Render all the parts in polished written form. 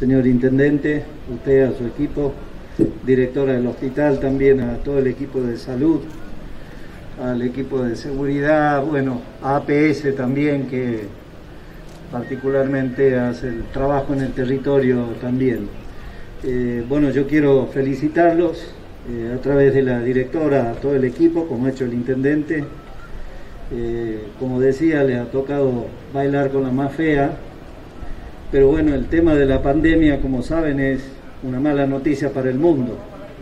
señor intendente, usted, a su equipo, directora del hospital, también a todo el equipo de salud, al equipo de seguridad, bueno, a APS también, que particularmente hace el trabajo en el territorio también. Bueno, yo quiero felicitarlos a través de la directora, a todo el equipo, como ha hecho el intendente. Como decía, les ha tocado bailar con la más fea, pero bueno, el tema de la pandemia, como saben, es una mala noticia para el mundo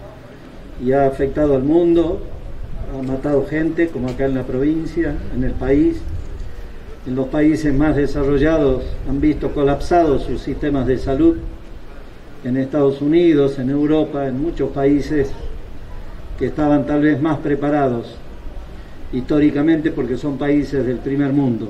y ha afectado al mundo, ha matado gente, como acá en la provincia, en el país. En los países más desarrollados han visto colapsados sus sistemas de salud, en Estados Unidos, en Europa, en muchos países que estaban tal vez más preparados históricamente porque son países del primer mundo.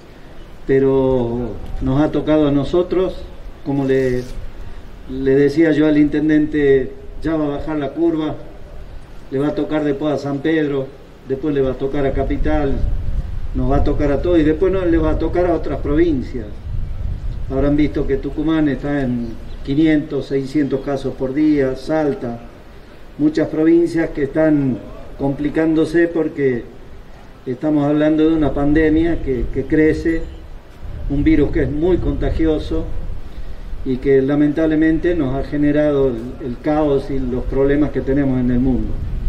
Pero nos ha tocado a nosotros, como le decía yo al intendente, ya va a bajar la curva, le va a tocar después a San Pedro, después le va a tocar a Capital, nos va a tocar a todos y después no le va a tocar a otras provincias. Habrán visto que Tucumán está en 500, 600 casos por día, Salta, muchas provincias que están complicándose porque estamos hablando de una pandemia que crece, un virus que es muy contagioso y que lamentablemente nos ha generado el caos y los problemas que tenemos en el mundo.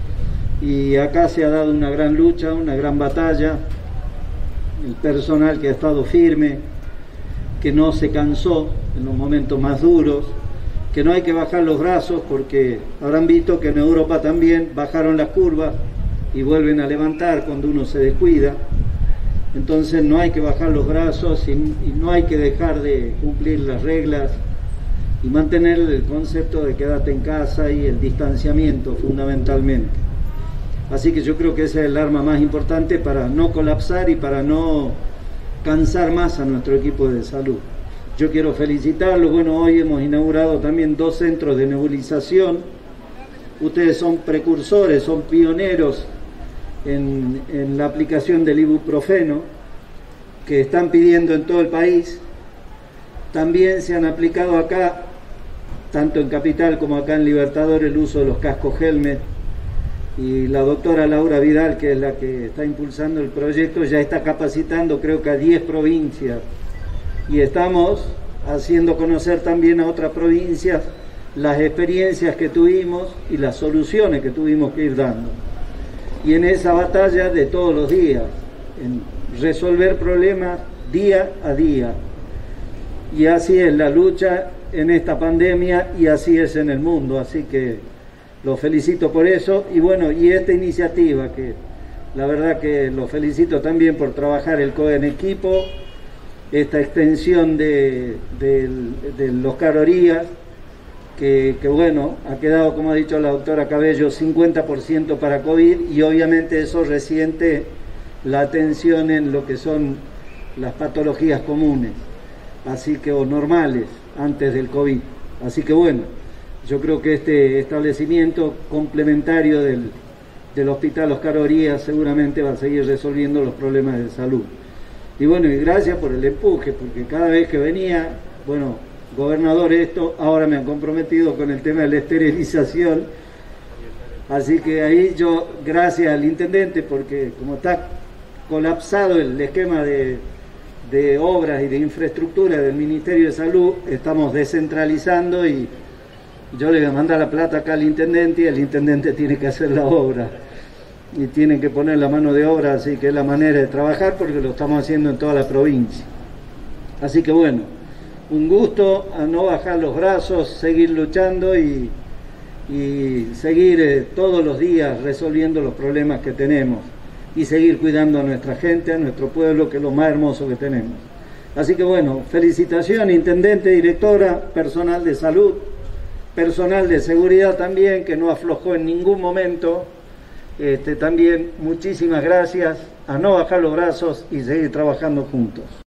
Y acá se ha dado una gran lucha, una gran batalla, el personal que ha estado firme, que no se cansó en los momentos más duros, que no hay que bajar los brazos porque habrán visto que en Europa también bajaron las curvas y vuelven a levantar cuando uno se descuida. Entonces no hay que bajar los brazos y no hay que dejar de cumplir las reglas y mantener el concepto de quédate en casa y el distanciamiento fundamentalmente. Así que yo creo que ese es el arma más importante para no colapsar y para no cansar más a nuestro equipo de salud. Yo quiero felicitarlos. Bueno, hoy hemos inaugurado también 2 centros de nebulización. Ustedes son precursores, son pioneros en la aplicación del ibuprofeno que están pidiendo en todo el país. También se han aplicado acá, tanto en Capital como acá en Libertador, el uso de los cascos helmet. Y la doctora Laura Vidal, que es la que está impulsando el proyecto, ya está capacitando creo que a 10 provincias. Y estamos haciendo conocer también a otras provincias las experiencias que tuvimos y las soluciones que tuvimos que ir dando. Y en esa batalla de todos los días, en resolver problemas día a día. Y así es la lucha en esta pandemia y así es en el mundo. Así que los felicito por eso. Y bueno, y esta iniciativa, que la verdad que los felicito también por trabajar el COE en equipo, esta extensión de los calorías, que bueno, ha quedado, como ha dicho la doctora Cabello, 50% para COVID y obviamente eso resiente la atención en lo que son las patologías comunes, así que, o normales, antes del COVID. Así que bueno, yo creo que este establecimiento complementario del Hospital Oscar Orías seguramente va a seguir resolviendo los problemas de salud. Y bueno, y gracias por el empuje, porque cada vez que venía, bueno, gobernador, ahora me han comprometido con el tema de la esterilización, así que ahí yo, gracias al intendente, porque como está colapsado el esquema de obras y de infraestructura del Ministerio de Salud, estamos descentralizando y yo le voy a mandar la plata acá al intendente y el intendente tiene que hacer la obra y tienen que poner la mano de obra, así que es la manera de trabajar porque lo estamos haciendo en toda la provincia. Así que bueno, un gusto, a no bajar los brazos, seguir luchando y seguir todos los días resolviendo los problemas que tenemos y seguir cuidando a nuestra gente, a nuestro pueblo, que es lo más hermoso que tenemos. Así que bueno, felicitaciones, intendente, directora, personal de salud, personal de seguridad también, que no aflojó en ningún momento. También muchísimas gracias, a no bajar los brazos y seguir trabajando juntos.